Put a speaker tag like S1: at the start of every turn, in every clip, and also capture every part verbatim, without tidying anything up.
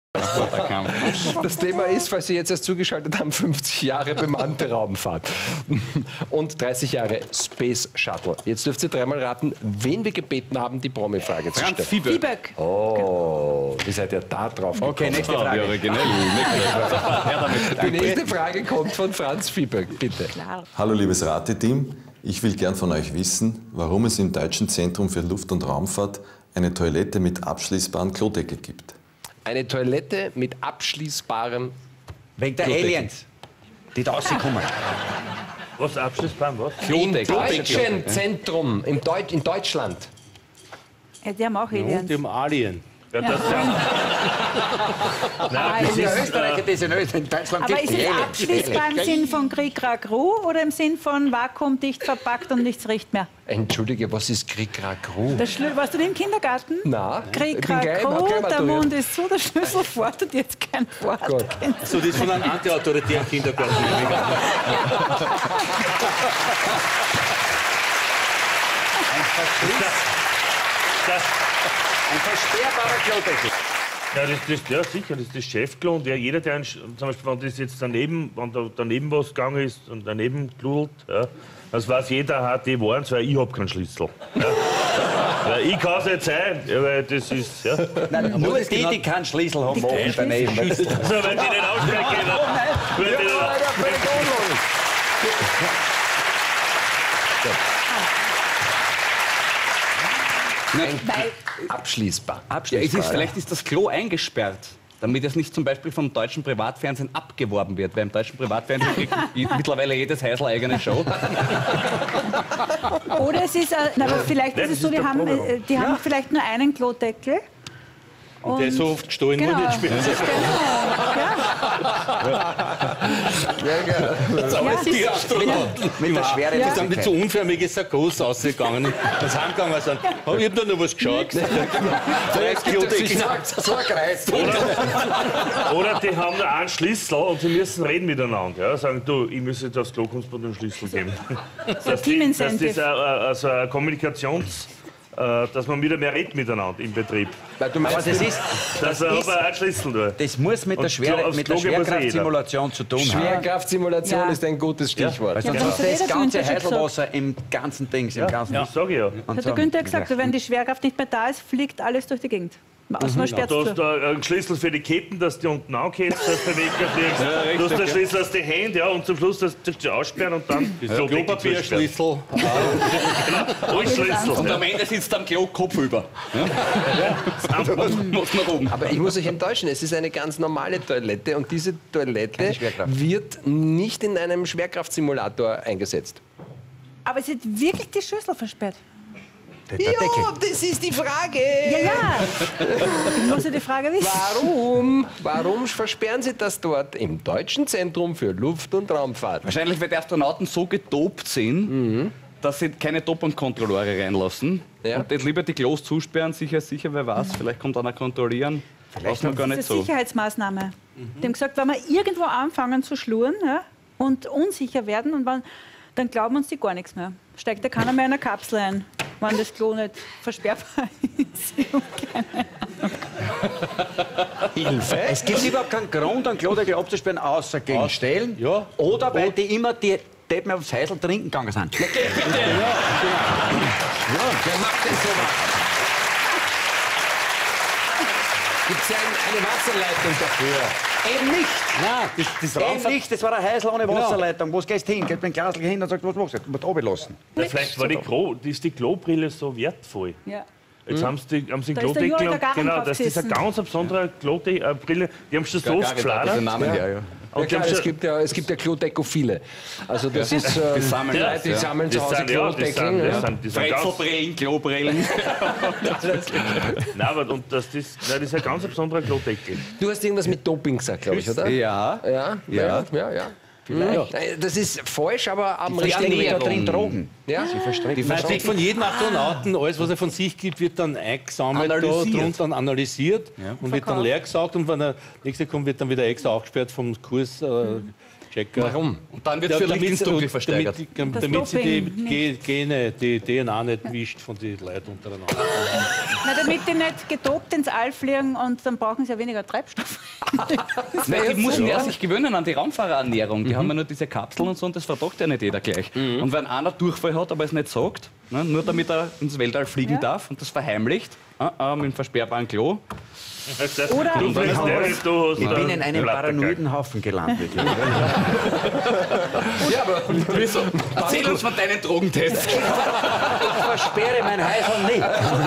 S1: Das Thema ist, falls Sie jetzt erst zugeschaltet haben, fünfzig Jahre bemannte Raumfahrt und dreißig Jahre Space Shuttle. Jetzt dürft ihr dreimal raten, wen wir gebeten haben, die Promi-Frage zu stellen.
S2: Fieberg.
S1: Oh, wie seid ihr da drauf gekommen?
S3: Okay, nächste Frage.
S1: Die nächste Frage kommt von Franz Fieberg, bitte.
S4: Hallo liebes Rateteam, ich will gern von euch wissen, warum es im Deutschen Zentrum für Luft- und Raumfahrt eine Toilette mit abschließbaren Klodeckel gibt.
S1: Eine Toilette mit abschließbarem
S3: Wegen der
S1: Klodeckel.
S3: Aliens, die da rauskommen.
S5: Was abschließbar, was?
S1: Im Deutschen Zentrum, im Deut in Deutschland.
S2: Ja, die haben auch Aliens.
S5: Dem Alien. Ja, das
S2: Nein,
S5: das
S3: Die
S5: ist,
S3: Österreicher, die sind in Deutschland
S2: aber
S3: gibt
S2: ist
S3: die
S2: es
S3: Aliens.
S2: abschließbar im Sinn von Krieg, Krak, Ruh oder im Sinn von vakuumdicht verpackt und nichts riecht mehr?
S1: Entschuldige, was ist Krieg-Krak-Ruh?
S2: Der Schlü Warst du nicht im Kindergarten?
S1: Na,
S2: Krieg,
S1: ich bin
S2: Krak,
S1: gleich- hab
S2: Ruh,
S1: gleich
S2: der
S1: maturiert.
S2: Mund ist zu, der Schlüssel fort und jetzt kein Wort.
S1: Gut.
S5: so, das ist von einem antiautoritären Kindergarten. das,
S3: Ein versperrbarer Klodeckel.
S5: ja, das, das, ja, sicher, das ist das Chefklo. Und ja, jeder, der, ein, zum Beispiel, wenn das jetzt daneben, wenn da daneben was gegangen ist und daneben kludelt, ja, das weiß jeder, hat die waren, weil ich hab keinen Schlüssel. Ja. Weil ich kann es nicht sein, ja, weil das ist, ja.
S3: Nein, nur die, die keinen Schlüssel haben, machen daneben.
S5: So, weil die nicht aussprechen können. Weil die nicht-
S2: Weil
S1: Abschließbar.
S6: Ja, es ist, vielleicht ist das Klo eingesperrt, damit es nicht zum Beispiel vom deutschen Privatfernsehen abgeworben wird. Weil im deutschen Privatfernsehen kriegt mittlerweile jedes Häusl eine eigene Show.
S2: Oder es ist, äh, na, aber vielleicht
S5: Nein,
S2: ist es
S5: das
S2: so,
S5: ist
S2: die
S5: der
S2: haben,
S5: Programm.
S2: äh, die haben vielleicht nur einen Klodeckel. Und
S5: Der ist so oft gestohlen
S2: genau.
S5: worden, jetzt spielen sie.
S2: Ja, es ist,
S3: Mit der Schwere
S2: Ja.
S5: Die sind mit so unförmiges Sarkos ausgegangen. Das heimgegangen sind. Oh, ich hab da noch was geschaut.
S3: So ein Kreis.
S5: Oder die haben nur einen Schlüssel und sie müssen reden miteinander. Ja? Sagen, du, ich muss jetzt aufs Klo, kannst du mir den Schlüssel geben. Das heißt, die, das
S2: Team-Incentive.
S5: ist ein- also eine Kommunikations... äh, dass man wieder mehr redet miteinander im Betrieb.
S1: Weil du
S3: Aber
S1: meinst,
S3: das ist,
S5: Das hat man einen Schlüssel da.
S3: das muss mit der,
S5: Und
S3: Schwere,
S5: aufs
S3: mit der
S5: Klo geht muss jeder.
S3: Schwerkraftsimulation zu tun haben.
S1: Schwerkraftsimulation
S2: Ja.
S1: ist ein gutes Stichwort.
S3: Weil
S2: Ja,
S3: sonst
S2: das
S3: ist
S2: hat
S3: das
S2: jeder
S3: ganze
S2: Günther schon
S3: Heidelwasser im ganzen Ding, im ganzen
S5: Das sag ich ja.
S3: und
S2: hat
S3: so.
S2: der Günther hat gesagt, wenn die Schwerkraft nicht mehr da ist, fliegt alles durch die Gegend. Außer man sperrt
S5: Du hast
S2: zu.
S5: da einen Schlüssel für die Ketten, dass die unten angehst, dass du Weg fliegst. Du hast den Schlüssel aus den Händen, ja, und zum Schluss das du aussperren und dann ist der
S7: Klopapierschlüssel.
S5: Alles Schlüssel.
S6: Und am Ende sitzt am Klo Kopf über. Muss man oben.
S1: Aber ich muss euch enttäuschen, es ist eine ganz normale Toilette und diese Toilette
S3: Keine Schwerkraft.
S1: wird nicht in einem Schwerkraftsimulator eingesetzt.
S2: Aber es ist wirklich die Schüssel versperrt.
S1: Ja, das ist die Frage.
S2: Ja, ja. Ich muss ja die Frage wissen.
S1: Warum? Warum versperren Sie das dort im Deutschen Zentrum für Luft- und Raumfahrt?
S6: Wahrscheinlich, weil die Astronauten so gedopt sind, dass sie keine Dopingkontrolleure reinlassen.
S1: Ja.
S6: Und nicht lieber die Klos zusperren, sicher, sicher, wer weiß. Vielleicht kommt einer kontrollieren. Weiß man gar
S2: Das
S6: nicht
S2: ist eine
S6: so.
S2: Sicherheitsmaßnahme. Die haben gesagt, wenn wir irgendwo anfangen zu schlurren, ja, und unsicher werden, und wenn, dann glauben uns die gar nichts mehr. Steigt da keiner mehr in eine Kapsel ein, wenn das Klo nicht versperrbar ist.
S3: Hilfe. Es gibt überhaupt keinen Grund, einen Klodeckel abzusperren, außer gegen Stellen.
S7: Ja.
S3: Oder weil die immer die Deppen aufs Häusl trinken gegangen sind.
S1: Wer macht denn sowas? Gibt es eine, eine Wasserleitung dafür?
S3: Eben nicht.
S7: Nein, das, das
S3: Eben
S7: Raumfahrt...
S3: nicht. Das war ein Häusl ohne Wasserleitung. Wo gehst du hin? Gehst mit dem Glasl hin und sagst, was machst du? Du musst runterlassen.
S5: Ja, vielleicht war die, Klo, ist die Klobrille so wertvoll.
S2: Ja.
S5: Jetzt haben sie, die, haben sie
S2: Da
S5: den
S2: ist der
S5: Klodeckel.
S2: Jura
S5: und-
S2: Gagarin
S5: Genau,
S2: drauf
S5: das ist eine
S2: gesessen.
S5: ganz besondere Klobrille. Die haben schon so oft
S6: Gagarin hat diesen
S5: gefladert.
S6: Namen her, ja.
S1: Ja,
S5: Und die
S1: klar,
S5: haben
S1: es
S5: schon-
S1: gibt ja, es gibt ja Klodekophile. Also das ist, ähm,
S6: Die sammeln
S1: die
S6: das,
S1: Leute, die
S6: ja.
S1: sammeln zu
S5: Das
S1: Hause
S5: sind, ja, das
S1: Klodeckel.
S5: sind, das
S1: Ja.
S5: sind, das sind ganz,
S6: Brezelbrillen, Klobrillen.
S5: nein, aber und das, das, nein, das ist ein ganz besonderer Klodeckel.
S1: Du hast irgendwas mit Doping gesagt, glaube ich, oder?
S6: Ja.
S1: Ja, ja, ja. ja. Vielleicht. Das ist falsch, aber am richtigen Weg.
S3: Da drin Drogen.
S1: Ja?
S3: Die
S7: Man kriegt von jedem Astronauten, alles, was er von sich gibt, wird dann eingesammelt, da
S6: Analysiert.
S7: drunter dann analysiert und wird dann leer gesaugt. Und wenn der nächste kommt, wird dann wieder extra aufgesperrt vom Kurschecker.
S1: Warum?
S6: Und dann wird für Licht ins Dunkel versteigert.
S7: Damit, die-
S2: Das
S7: damit sie die
S2: Doping
S7: Ge- Gene, die D N A nicht mischt von den Leuten untereinander.
S2: Na, damit die nicht gedopt ins All fliegen und dann brauchen sie ja weniger Treibstoff.
S6: Nein, die müssen ja sich gewöhnen an die Raumfahrerernährung. Die haben ja nur diese Kapseln und so und das verdacht ja nicht jeder gleich. Mhm. Und wenn einer Durchfall hat, aber es nicht sagt, ne, nur damit er ins Weltall fliegen
S2: Ja.
S6: darf und das verheimlicht, äh, äh, mit dem versperrbaren Klo.
S2: Oder-
S5: du fliegst nicht, du hast
S3: Ich
S5: da
S3: bin in einem
S5: Platterkack.
S3: paranoiden Haufen gelandet. Ja.
S6: Ja, aber wieso? Erzähl uns von deinen Drogentests.
S3: Ich versperre mein Häusl nicht.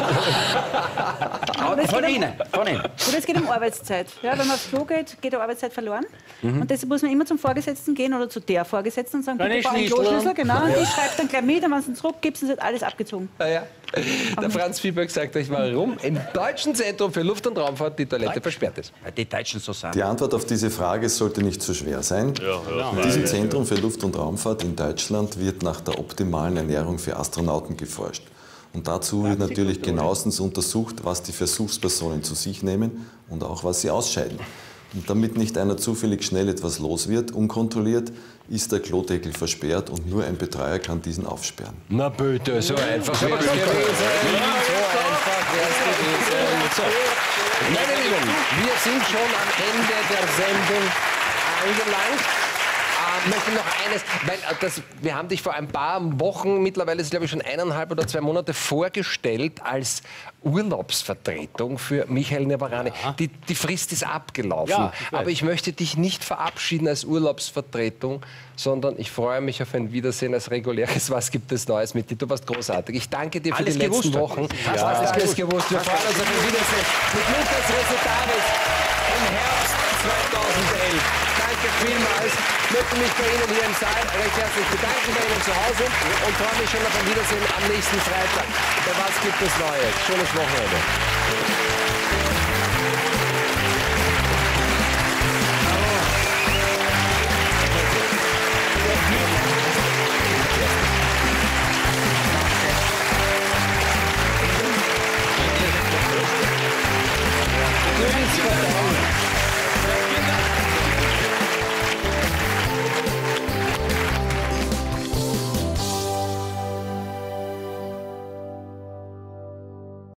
S2: Aber es
S3: Von
S2: geht um-
S3: Ihnen, von Ihnen.
S2: Oder es geht um Arbeitszeit. Ja, wenn man aufs Klo geht, geht die Arbeitszeit verloren. Und deshalb muss man immer zum Vorgesetzten gehen oder zu der Vorgesetzten und sagen,
S3: Deine
S2: bitte brauche einen
S3: Schlüssel.
S2: Kloschlüssel. Genau, und die schreibt dann gleich mit und wenn sie ihn zurückgibt, sind alles abgezogen.
S1: Ah, ja. Der Franz Fieberg sagt euch, warum im Deutschen Zentrum für Luft- und Raumfahrt die Toilette versperrt ist.
S3: Weil die Deutschen so sind.
S4: Die Antwort auf diese Frage sollte nicht so schwer sein. In diesem Zentrum für Luft- und Raumfahrt in Deutschland wird nach der optimalen Ernährung für Astronauten geforscht. Und dazu wird natürlich genauestens untersucht, was die Versuchspersonen zu sich nehmen und auch was sie ausscheiden. Und damit nicht einer zufällig schnell etwas los wird, unkontrolliert, ist der Klodeckel versperrt und nur ein Betreuer kann diesen aufsperren.
S1: Na bitte, so einfach wäre es gewesen. So einfach wäre es gewesen. So. Meine Lieben, wir sind schon am Ende der Sendung angelangt. Ich möchte noch eines, weil äh, das, wir haben dich vor ein paar Wochen, mittlerweile ist es glaube ich schon eineinhalb oder zwei Monate vorgestellt als Urlaubsvertretung für Michael Nevarani. Die, die Frist ist abgelaufen,
S7: Ja, ich weiß.
S1: aber ich möchte dich nicht verabschieden als Urlaubsvertretung, sondern ich freue mich auf ein Wiedersehen als reguläres Was gibt es Neues mit dir. Du warst großartig. Ich danke dir für
S3: Alles
S1: die letzten
S3: gewusst.
S1: Wochen.
S3: Ja.
S1: Du hast alles gewusst. Wir freuen uns auf ein Wiedersehen mit Lukas Resetaris im Herbst zweitausendelf. Danke vielmals. Ich möchte mich bei Ihnen hier im Saal recht herzlich bedanken, bei Ihnen zu Hause und freue mich schon auf ein Wiedersehen am nächsten Freitag. Bei Was gibt es Neues? Schönes Wochenende. Grüß Gott.